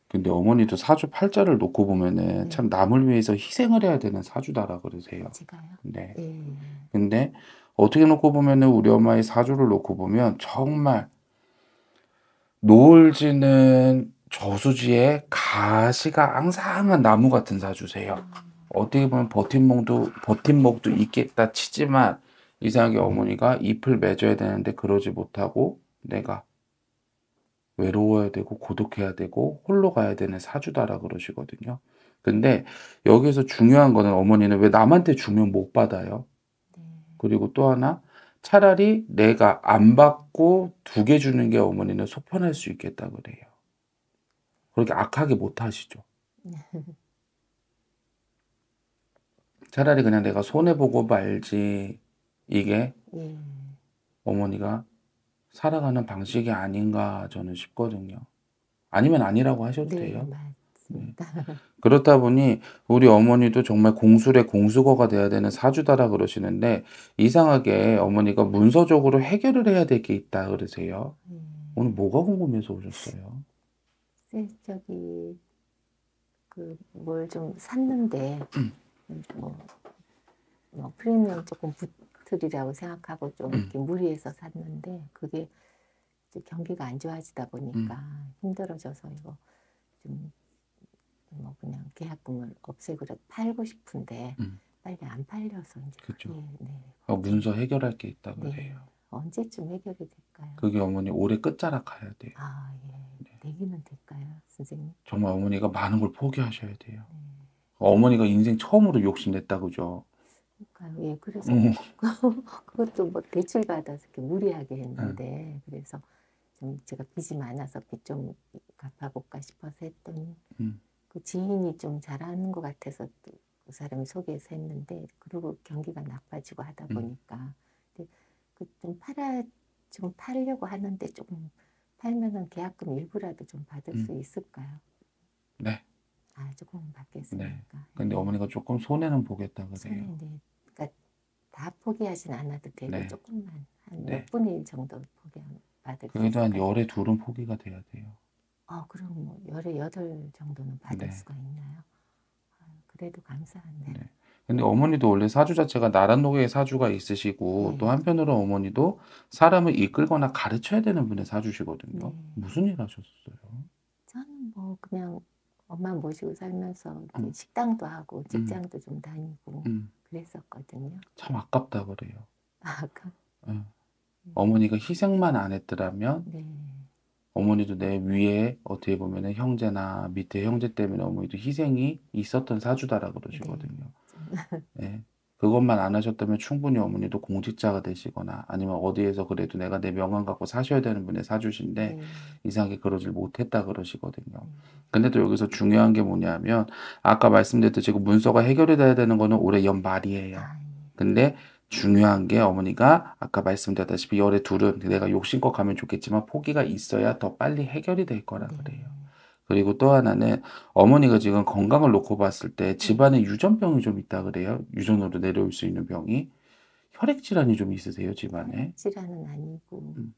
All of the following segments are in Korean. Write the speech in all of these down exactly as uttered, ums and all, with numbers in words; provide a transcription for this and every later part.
근데 어머니도 사주 팔자를 놓고 보면은 네. 참 남을 위해서 희생을 해야 되는 사주다라 그러세요. 제가요? 네. 예. 근데 어떻게 놓고 보면은 우리 엄마의 사주를 놓고 보면 정말 노을 지는 저수지에 가시가 앙상한 나무 같은 사주세요. 어떻게 보면 버팀목도 버팀목도 있겠다 치지만 이상하게 어머니가 잎을 맺어야 되는데 그러지 못하고 내가 외로워야 되고 고독해야 되고 홀로 가야 되는 사주다라 그러시거든요. 근데 여기서 중요한 거는 어머니는 왜 남한테 주면 못 받아요. 네. 그리고 또 하나 차라리 내가 안 받고 두 개 주는 게 어머니는 속편할 수 있겠다 그래요. 그렇게 악하게 못 하시죠. 차라리 그냥 내가 손해 보고 말지 이게 예. 어머니가 살아가는 방식이 아닌가 저는 싶거든요. 아니면 아니라고 하셔도 네, 돼요. 네. 맞습니다. 그렇다 보니 우리 어머니도 정말 공술의 공수거가 돼야 되는 사주다라 그러시는데 이상하게 어머니가 문서적으로 해결을 해야 될 게 있다 그러세요. 예. 오늘 뭐가 궁금해서 오셨어요? 네, 저기 그 뭘 좀 샀는데 음. 뭐, 뭐 프리미엄 조금 붙으리라고 생각하고 좀 음. 이렇게 무리해서 샀는데 그게 이제 경기가 안 좋아지다 보니까 음. 힘들어져서 이거 좀 뭐 그냥 계약금을 없애고 팔고 싶은데 음. 빨리 안 팔려서 이제 그죠. 그게 네. 어, 문서 해결할 게 있다 네. 그래요. 언제쯤 해결이 될까요? 그게 어머니 올해 끝자락 가야 돼요. 아, 예. 되기는 될까요, 선생님? 정말 어머니가 많은 걸 포기하셔야 돼요. 네. 어머니가 인생 처음으로 욕심냈다 그죠? 그러니까요. 예, 그래서 음. 그것도 뭐 대출 받아서 이렇게 무리하게 음. 했는데 그래서 좀 제가 빚이 많아서 빚 좀 갚아볼까 싶어서 했더니 음. 그 지인이 좀 잘하는 것 같아서 또 그 사람이 소개해서 했는데 그리고 경기가 나빠지고 하다 음. 보니까 그 좀 팔아 지금 팔려고 하는데 조금 팔면은 계약금 일부라도 좀 받을 음. 수 있을까요? 네. 아, 조금 네. 받겠습니까? 근데 어머니가 조금 손해는 보겠다 손해, 그래요. 네. 그러니까 다 포기하진 않아도 되고 네. 조금만 한 네. 몇 분의 일 정도 포기 받을 수 그래도 한 있을까요? 열에 둘은 포기가 돼야 돼요. 아, 그럼 뭐 열에 여덟 정도는 받을 네. 수가 있나요? 아, 그래도 감사하네요. 네. 근데 어머니도 원래 사주 자체가 나란노계의 사주가 있으시고 또 네. 한편으로 어머니도 사람을 이끌거나 가르쳐야 되는 분의 사주시거든요. 네. 무슨 일 하셨어요? 저는 뭐 그냥 엄마 모시고 살면서 이렇게 음. 식당도 하고 음. 직장도 좀 다니고 음. 그랬었거든요. 참 아깝다 그래요. 아까 예. 어머니가 희생만 안 했더라면 네. 어머니도 내 위에 어떻게 보면은 형제나 밑에 형제 때문에 어머니도 희생이 있었던 사주다라 그러시거든요. 네. 예. 그것만 안 하셨다면 충분히 어머니도 공직자가 되시거나 아니면 어디에서 그래도 내가 내 명함 갖고 사셔야 되는 분의 사주신데 네. 이상하게 그러질 못했다 그러시거든요. 네. 근데 또 여기서 중요한 게 뭐냐면 아까 말씀드렸듯이 지금 문서가 해결이 돼야 되는 거는 올해 연말이에요. 아, 예. 근데 중요한 게 어머니가 아까 말씀드렸다시피 열의 둘은 내가 욕심껏 가면 좋겠지만 포기가 있어야 더 빨리 해결이 될 거라 네. 그래요. 그리고 또 하나는 어머니가 지금 건강을 놓고 봤을 때 집안에 유전병이 좀 있다 그래요. 유전으로 내려올 수 있는 병이. 혈액 질환이 좀 있으세요, 집안에? 혈액질환은 아니고 음.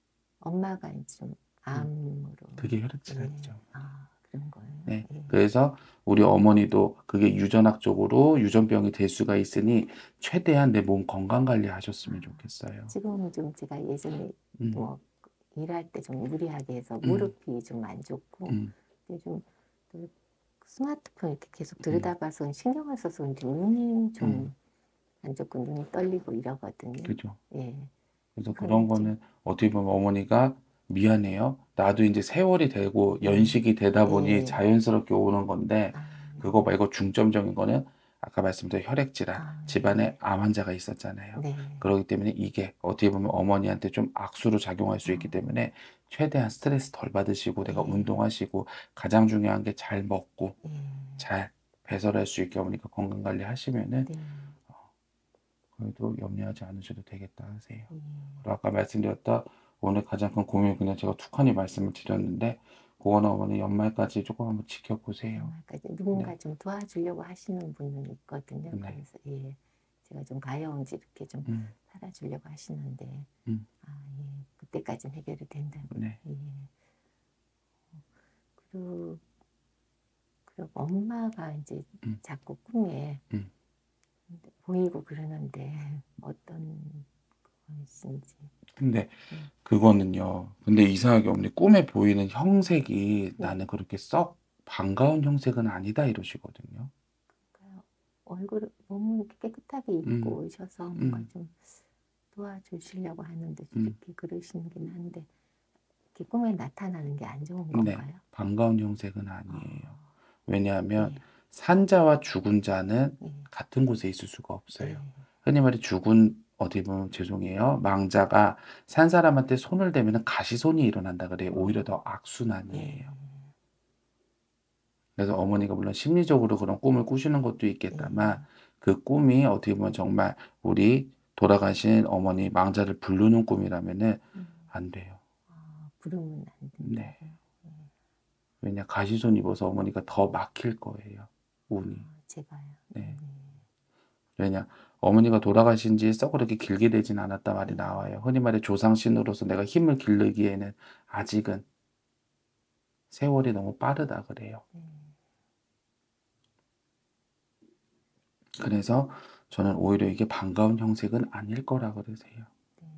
엄마가 좀 암으로. 그게 혈액 예. 질환이죠. 아, 그런 거예요? 네. 예. 그래서 우리 어머니도 그게 유전학적으로 유전병이 될 수가 있으니 최대한 내 몸 건강 관리하셨으면 좋겠어요. 지금은 좀 제가 예전에 음. 뭐 일할 때 좀 무리하게 해서 음. 무릎이 좀 안 좋고 음. 요즘 또 스마트폰 이렇게 계속 음. 들여다봐서 신경을 써서 그런지 눈이 좀 음. 안 좋고 눈이 떨리고 이러거든요. 그죠. 예. 그래서 그런 그런 좀 거는 어떻게 보면 어머니가 미안해요. 나도 이제 세월이 되고 연식이 되다 보니 예. 자연스럽게 오는 건데 아, 그거 말고 중점적인 거는 아까 말씀드린 혈액 질환, 아, 집안에 암 환자가 있었잖아요. 네. 그렇기 때문에 이게 어떻게 보면 어머니한테 좀 악수로 작용할 수 있기 때문에 최대한 스트레스 덜 받으시고 내가 네. 운동하시고 가장 중요한 게 잘 먹고 예. 잘 배설할 수 있게 어머니가 건강 관리 하시면은 네. 그래도 염려하지 않으셔도 되겠다 하세요. 예. 그리고 아까 말씀드렸던 오늘 가장 큰 고민은 그냥 제가 툭하니 말씀을 드렸는데 그거는 어머니 연말까지 조금 한번 지켜보세요. 연말까지 누군가 네. 좀 도와주려고 하시는 분은 있거든요. 네. 그래서 예. 제가 좀 가여운지 이렇게 좀 음. 살아주려고 하시는데 음. 아, 예. 그때까지는 해결이 된다고요. 네. 예. 그리고 그리고 엄마가 이제 음. 자꾸 꿈에 음. 보이고 그러는데 어떤 것인지. 근데 네. 그거는요. 근데 이상하게 어머니 꿈에 보이는 형색이 네. 나는 그렇게 썩 반가운 형색은 아니다 이러시거든요. 그러니까요. 얼굴 몸은 이렇게 깨끗하게 입고 음. 오셔서 뭔가 음. 좀 도와주시려고 하는데 음. 이렇게 그러시긴 한데 이렇게 꿈에 나타나는 게 안 좋은 네. 건가요? 반가운 형색은 아니에요. 어, 왜냐하면 네. 산자와 죽은 자는 네. 같은 곳에 있을 수가 없어요. 네. 흔히 말해 죽은 어디 보면 죄송해요. 망자가 산 사람한테 손을 대면 가시손이 일어난다 그래요. 오히려 더 악순환이에요. 네. 그래서 어머니가 물론 심리적으로 그런 꿈을 꾸시는 것도 있겠다만 네. 그 꿈이 어떻게 보면 정말 우리 돌아가신 어머니 망자를 부르는 꿈이라면은 음. 안 돼요. 아, 부르면 안 네. 된다고요? 네. 왜냐 가시손 입어서 어머니가 더 막힐 거예요. 운이. 아, 제가요? 네. 네. 왜냐 어머니가 돌아가신 지 썩 그렇게 길게 되진 않았다 말이 네. 나와요. 흔히 말해 조상신으로서 내가 힘을 기르기에는 아직은 세월이 너무 빠르다 그래요. 네. 그래서 저는 오히려 이게 반가운 형색은 아닐 거라 그러세요. 네.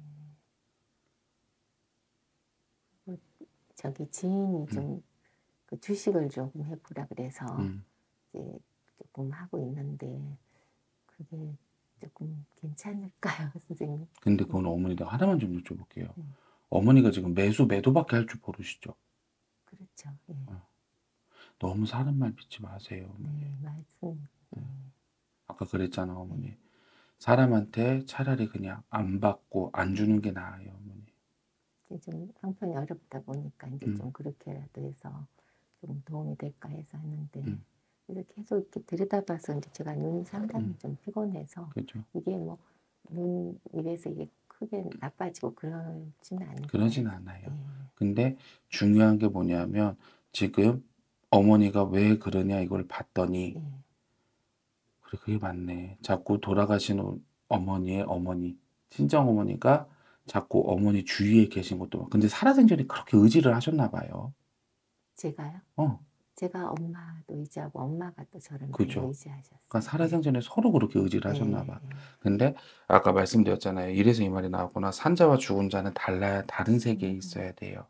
뭐, 저기 지인이 음. 좀 그 주식을 조금 해보라 그래서 음. 이제 조금 하고 있는데 그게 조금 괜찮을까요, 선생님? 근데 그건 어머니가 하나만 좀 여쭤볼게요. 음. 어머니가 지금 매수 매도밖에 할 줄 모르시죠? 그렇죠. 예. 어. 너무 사람 말 믿지 마세요. 어머니. 네, 말씀. 네. 아까 그랬잖아 어머니. 사람한테 차라리 그냥 안 받고 안 주는 게 나아요 어머니. 이제 좀 형편이 어렵다 보니까 이제 음. 좀 그렇게라도 해서 좀 도움이 될까 해서 하는데 음. 그래서 계속 이렇게 들여다봐서 이제 제가 눈 상당히 음. 좀 피곤해서 그죠? 이게 뭐 눈 입에서 이게 크게 나빠지고 그러지는 않을까요? 그러진 않아요. 예. 근데 중요한 게 뭐냐면 지금 어머니가 왜 그러냐 이걸 봤더니 예. 그래 그게 맞네. 자꾸 돌아가신 어- 어머니의 어머니 친정 어머니가 자꾸 어머니 주위에 계신 것도 막- 근데 살아생전에 그렇게 의지를 하셨나 봐요. 제가요? 어, 제가 엄마도 의지하고 엄마가 또 저를 많이 그죠. 의지하셨어요. 그러니까 살아생전에 서로 그렇게 의지를 하셨나 봐. 예. 근데 아까 말씀드렸잖아요. 이래서 이 말이 나왔구나. 산자와 죽은 자는 달라야 다른 세계에 음. 있어야 돼요.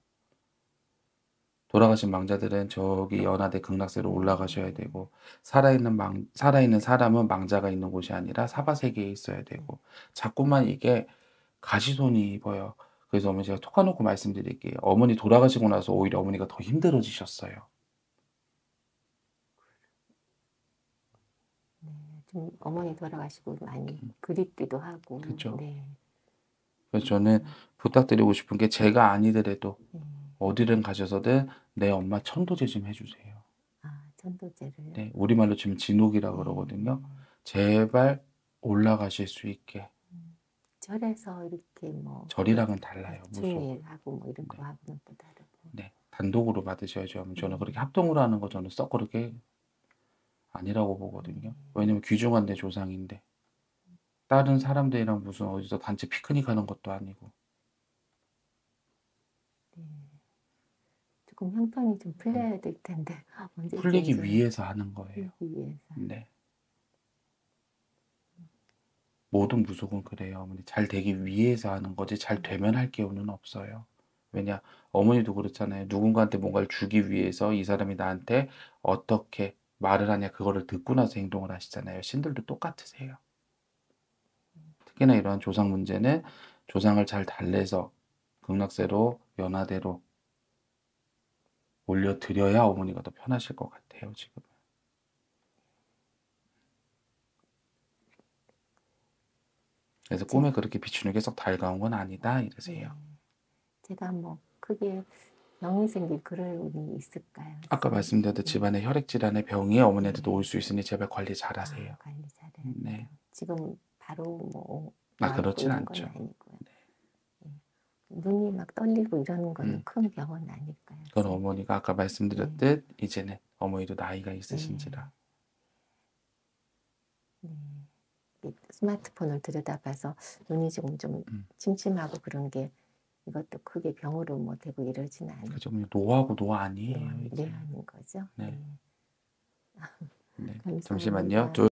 돌아가신 망자들은 저기 연하대 극락세로 올라가셔야 되고 살아있는 망 살아있는 사람은 망자가 있는 곳이 아니라 사바 세계에 있어야 되고 자꾸만 이게 가시손이 입어요. 그래서 어머니 제가 톡 까놓고 말씀드릴게요. 어머니 돌아가시고 나서 오히려 어머니가 더 힘들어지셨어요. 네, 좀 어머니 돌아가시고 많이 그립기도 하고. 그죠. 네. 그래서 저는 부탁드리고 싶은 게 제가 아니더라도 네. 어디든 가셔서든 내 엄마 천도제 좀 해주세요. 아, 천도제를요? 네, 우리말로 치면 진옥이라고 네. 그러거든요. 제발 올라가실 수 있게. 음, 절에서 이렇게 뭐 절이랑은 달라요. 무속. 중일하고 뭐 이런 거 네. 하고는 또 다르고. 네, 단독으로 받으셔야죠. 저는 네. 그렇게 합동으로 하는 거 저는 썩 그렇게 아니라고 보거든요. 왜냐면 귀중한 내 조상인데 다른 사람들이랑 무슨 어디서 단체 피크닉 하는 것도 아니고. 네. 조금 형편이 좀 풀려야 될 텐데 언제든지 풀리기 위해서 하는 거예요. 풀리기 위해서. 네. 모든 무속은 그래요. 어머니 잘 되기 위해서 하는 거지 잘 되면 할 기운은 없어요. 왜냐 어머니도 그렇잖아요. 누군가한테 뭔가를 주기 위해서 이 사람이 나한테 어떻게 말을 하냐 그거를 듣고 나서 행동을 하시잖아요. 신들도 똑같으세요. 특히나 이러한 조상 문제는 조상을 잘 달래서 극락세로 연하대로 올려드려야 어머니가 더 편하실 것 같아요. 지금. 그래서 꿈에 그렇게 비추는 게 썩 달가운 건 아니다 이러세요. 네. 제가 뭐 크게 병이 생길 그럴 운이 있을까요? 아까 말씀드렸듯 집안에 혈액 질환의 병이 어머니한테도 올 수 있으니 제발 관리 잘하세요. 아, 관리 잘해야 네. 돼요. 지금 바로 뭐 아, 와있고 그렇진 이런 건 않죠. 아니고요. 예. 눈이 막 떨리고 이러는 거는 음. 큰 병은 아닐까요? 그건 어머니가 아까 말씀드렸듯 이제는 어머니도 나이가 있으신지라. 네. 이 스마트폰을 들여다봐서 눈이 조금 좀 음. 침침하고 그런 게 이것도 크게 병으로 뭐 되고 이러지는 않아요. 그죠? 노하고 노 아니에요. 네, 이제. 뇌하는 거죠. 네. 네. 네, 감사합니다. 잠시만요. 조-